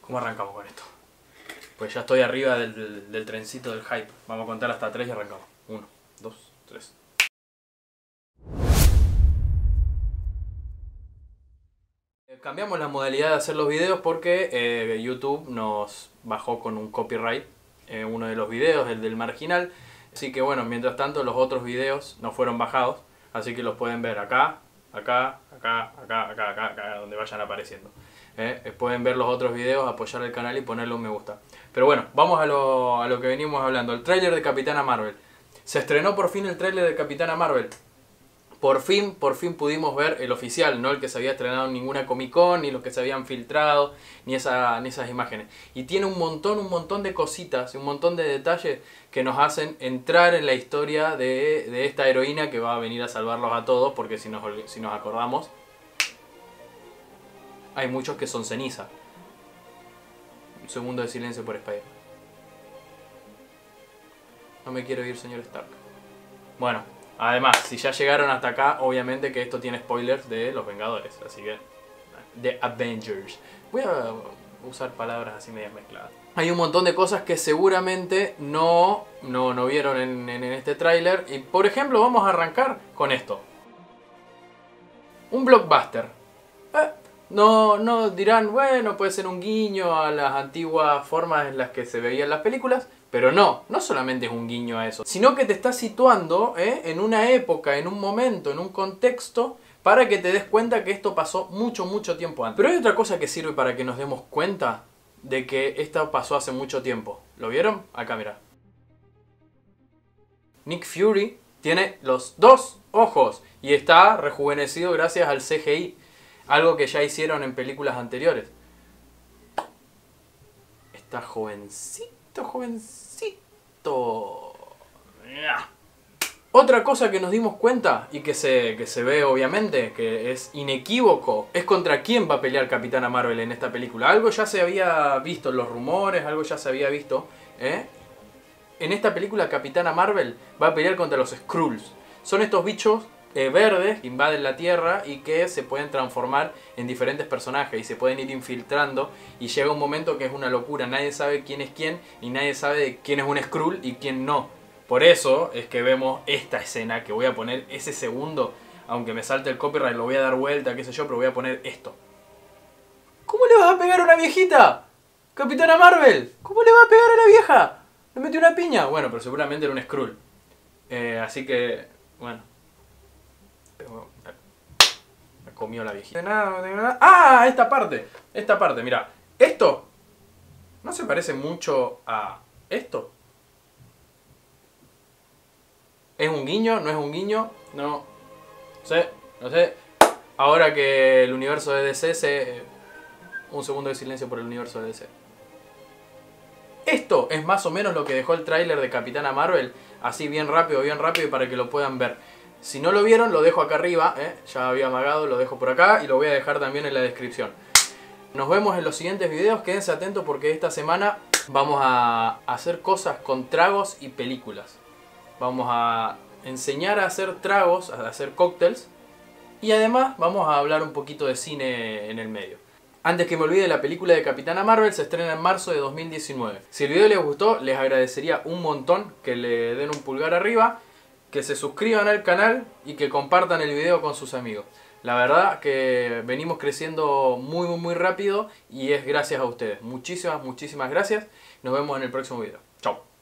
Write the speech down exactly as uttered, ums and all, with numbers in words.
¿Cómo arrancamos con esto? Pues ya estoy arriba del, del, del trencito del hype. Vamos a contar hasta tres y arrancamos. Uno, dos, tres. Cambiamos la modalidad de hacer los videos porque eh, YouTube nos bajó con un copyright eh, uno de los videos, el del marginal. Así que bueno, mientras tanto los otros videos no fueron bajados. Así que los pueden ver acá, acá, acá, acá, acá, acá, acá, donde vayan apareciendo. Eh, pueden ver los otros videos, apoyar el canal y ponerle un me gusta. Pero bueno, vamos a lo, a lo que venimos hablando. El tráiler de Capitana Marvel. Se estrenó por fin el tráiler de Capitana Marvel. Por fin, por fin pudimos ver el oficial, no el que se había estrenado en ninguna Comic Con, ni los que se habían filtrado, ni, esa, ni esas imágenes. Y tiene un montón, un montón de cositas, un montón de detalles que nos hacen entrar en la historia de, de esta heroína que va a venir a salvarlos a todos, porque si nos, si nos acordamos, hay muchos que son ceniza. Un segundo de silencio por Spider-Man. No me quiero ir, señor Stark. Bueno, además, si ya llegaron hasta acá, obviamente que esto tiene spoilers de los Vengadores. Así que, de Avengers. Voy a usar palabras así medias mezcladas. Hay un montón de cosas que seguramente no, no, no vieron en, en, en este tráiler. Y por ejemplo, vamos a arrancar con esto. Un blockbuster. Eh, No, no dirán, bueno, puede ser un guiño a las antiguas formas en las que se veían las películas, pero no, no solamente es un guiño a eso, sino que te está situando ¿eh? en una época, en un momento, en un contexto, para que te des cuenta que esto pasó mucho, mucho tiempo antes. Pero hay otra cosa que sirve para que nos demos cuenta de que esto pasó hace mucho tiempo. ¿Lo vieron? Acá, mira. Nick Fury tiene los dos ojos y está rejuvenecido gracias al C G I. Algo que ya hicieron en películas anteriores. Está jovencito, jovencito. Otra cosa que nos dimos cuenta y que se, que se ve obviamente, que es inequívoco, es contra quién va a pelear Capitana Marvel en esta película. Algo ya se había visto en los rumores, algo ya se había visto. ¿eh? En esta película Capitana Marvel va a pelear contra los Skrulls. Son estos bichos Eh, verdes que invaden la Tierra y que se pueden transformar en diferentes personajes y se pueden ir infiltrando y llega un momento que es una locura, nadie sabe quién es quién y nadie sabe quién es un Skrull y quién no. Por eso es que vemos esta escena que voy a poner ese segundo, aunque me salte el copyright, lo voy a dar vuelta, qué sé yo, pero voy a poner esto. ¿Cómo le vas a pegar a una viejita? Capitana Marvel, ¿cómo le va a pegar a la vieja? ¿Le metió una piña? Bueno, pero seguramente era un Skrull. Eh, así que, bueno. Me comió la viejita. ¡Ah! Esta parte. Esta parte, mira. Esto ¿no se parece mucho a esto? ¿Es un guiño? ¿No es un guiño? No sé, no sé. Ahora que el universo de D C se... Un segundo de silencio por el universo de D C. Esto es más o menos lo que dejó el tráiler de Capitana Marvel. Así bien rápido, bien rápido y para que lo puedan ver. Si no lo vieron, lo dejo acá arriba, ¿eh? Ya había amagado, lo dejo por acá y lo voy a dejar también en la descripción. Nos vemos en los siguientes videos, quédense atentos porque esta semana vamos a hacer cosas con tragos y películas. Vamos a enseñar a hacer tragos, a hacer cócteles y además vamos a hablar un poquito de cine en el medio. Antes que me olvide, la película de Capitana Marvel se estrena en marzo de dos mil diecinueve. Si el video les gustó, les agradecería un montón que le den un pulgar arriba, que se suscriban al canal y que compartan el video con sus amigos. La verdad que venimos creciendo muy muy muy rápido y es gracias a ustedes. Muchísimas, muchísimas gracias. Nos vemos en el próximo video. Chao.